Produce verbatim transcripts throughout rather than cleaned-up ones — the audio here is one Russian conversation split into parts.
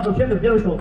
Дубченко, первый стол.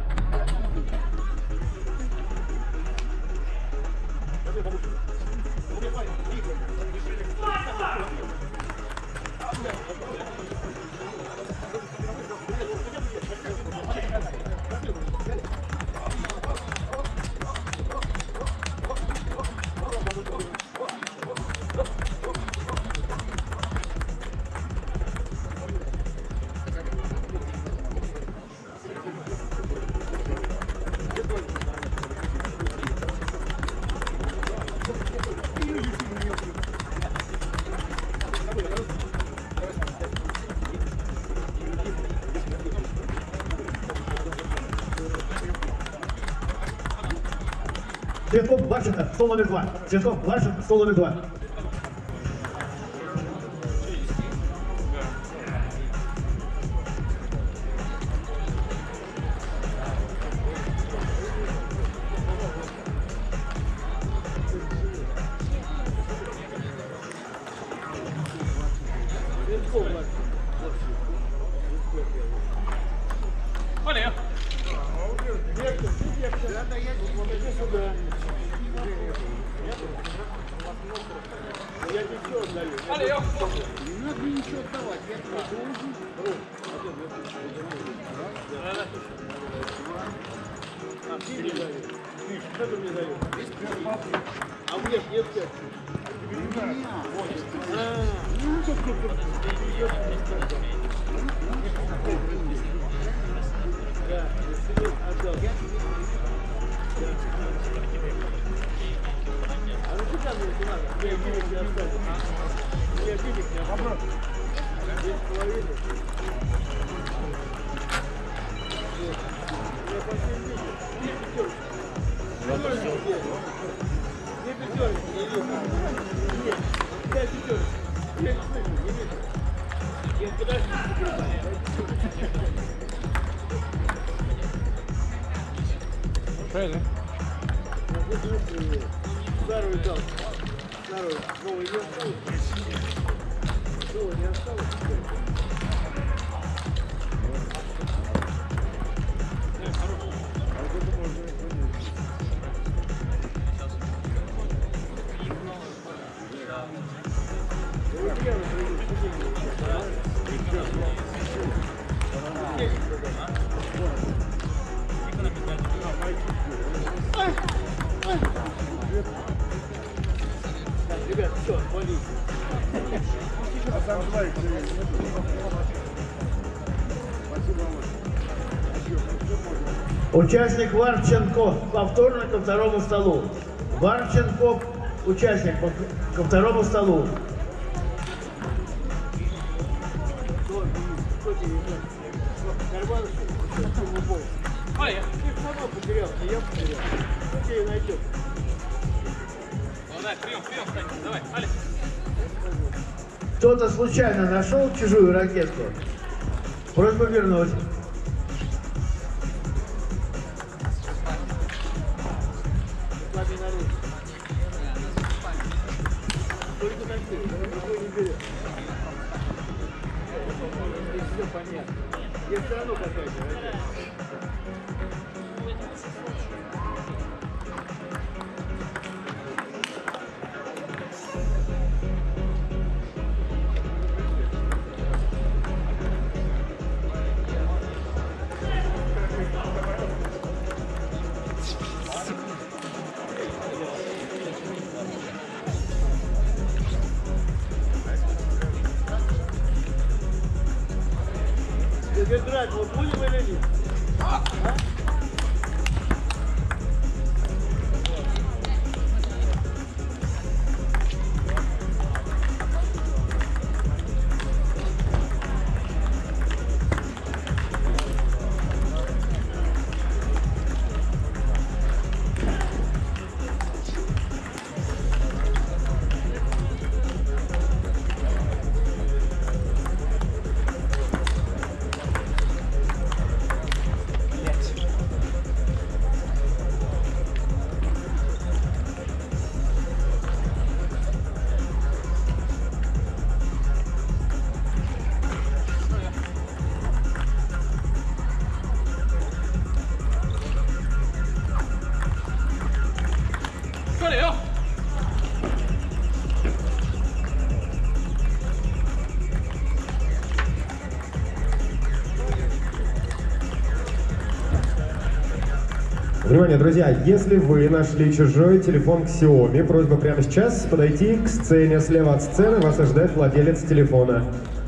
Цветков, Варченко, стол номер два. Цветков, Варченко, стол номер два. Олег. Я тебе все отдаю. Олег. Не надо мне ничего отдавать. Я тебе должен. А ты мне даешь. Ты что ты мне даешь? А мне ж нет пять. Ну, как только да, я отдал. А ну куда мне это надо? Я денег не оставил. Я денег не оставил. Здесь половину. Я последний денег. Две пятерки. Две пятерки. Не вижу. Нет. Пять пятерок. Я не слышу. Не вижу. Я подожди. Правильно? Старую дал. Старую. Новую не осталось. Новую не осталось. Ребят, все, молись. А там два их Участник Варченко повторно ко второму столу. Варченко, участник ко второму столу. Олег. Ты сама потерял, не я потерял. Кто тебя найдет? Давай, прием, прием, кстати. Давай, Олег. Кто-то случайно нашел чужую ракетку? Просьба вернуть. Слабый народ. Только такие, другой не берет. Здесь все понятно. Я все равно какая-то ракета. Играть вот будем или нет? А? 快点哟！ Внимание, друзья, если вы нашли чужой телефон Xiaomi, просьба прямо сейчас подойти к сцене. Слева от сцены вас ожидает владелец телефона.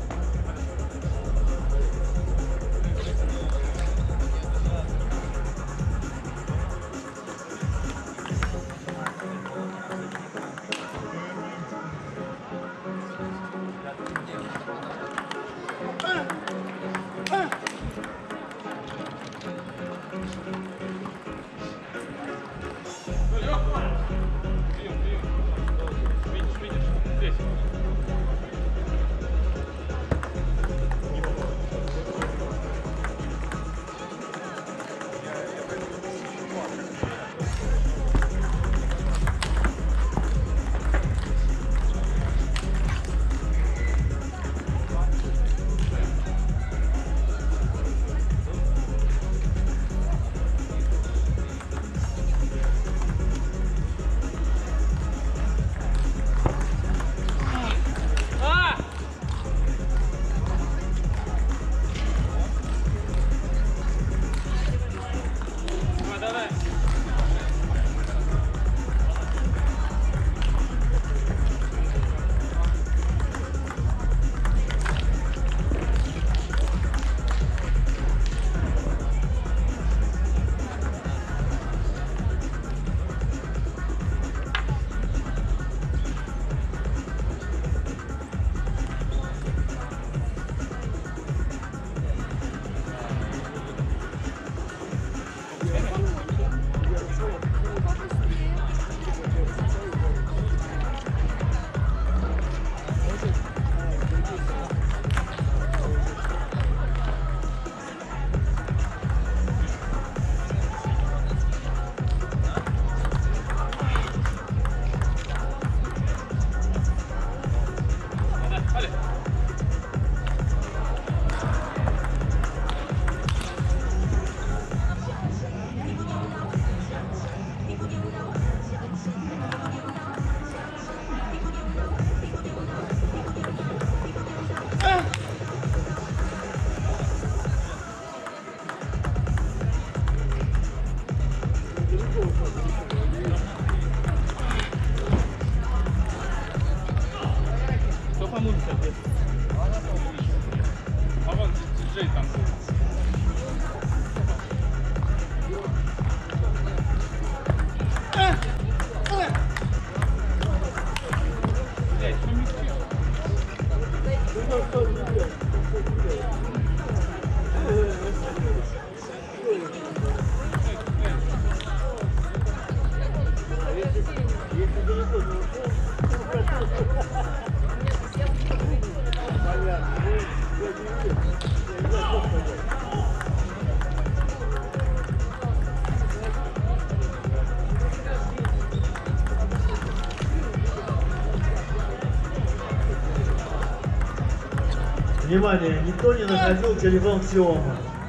Внимание, никто не находил телефон Xiaomi.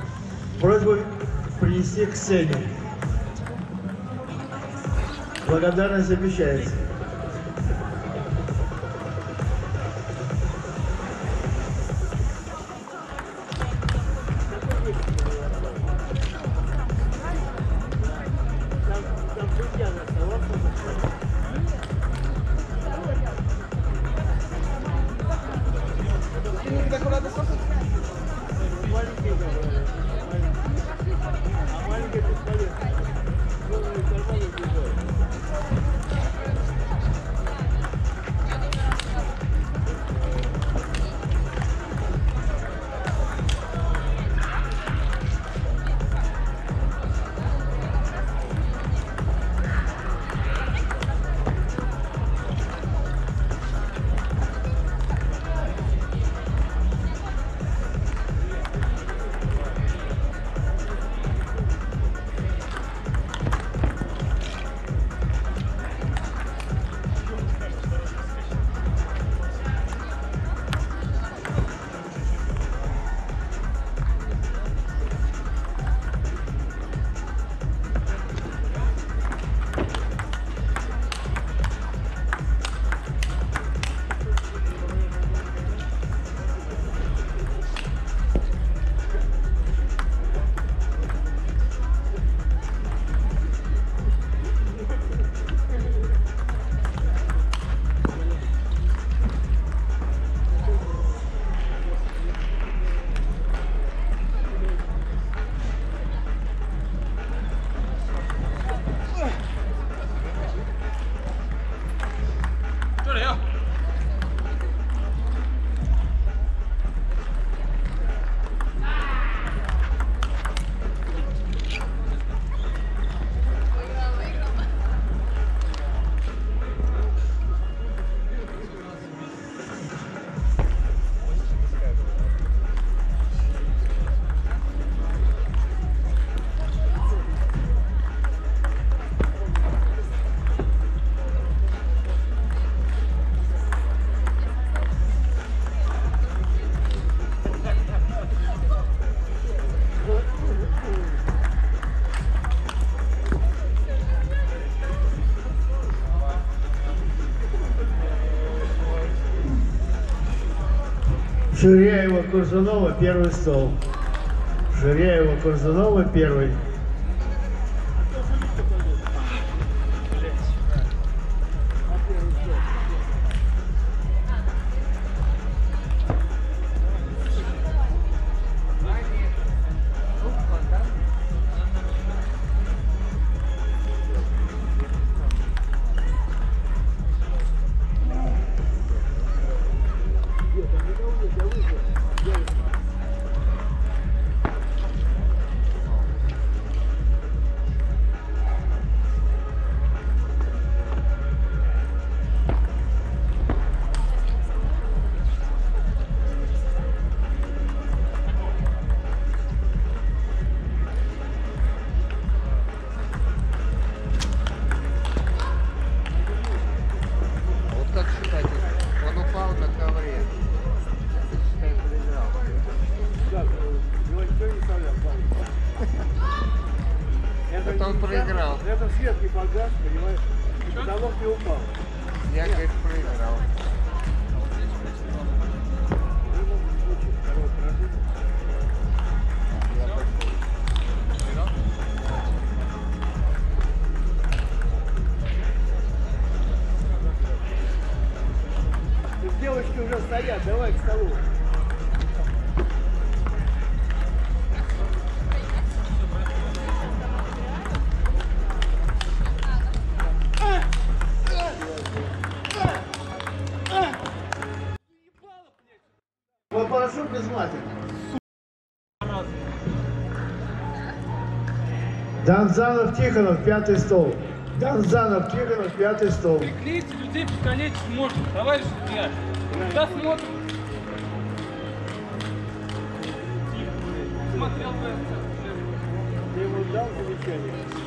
Просьба принести к сцене. Благодарность обещается. Ширяева, Курзунова, первый стол. Ширяева, Курзунова, первый. Вот как считать? Он упал на ковре. Считай, проиграл. Как? Его никто не вставлял, это, Это он не- проиграл. Это свет не погас, понимаешь? И потолок не упал. Я, говорит, проиграл. В любом случае, второе поражение. Тут девочки уже стоят, давай к столу. Попрошу без матери. Донзанов, Тихонов, пятый стол. Донзанов, Тихонов, пятый стол. Приклеить людей бесконечно можно, товарищ судья. Когда смотрим. Смотрел бы. Ты ему дал замечание?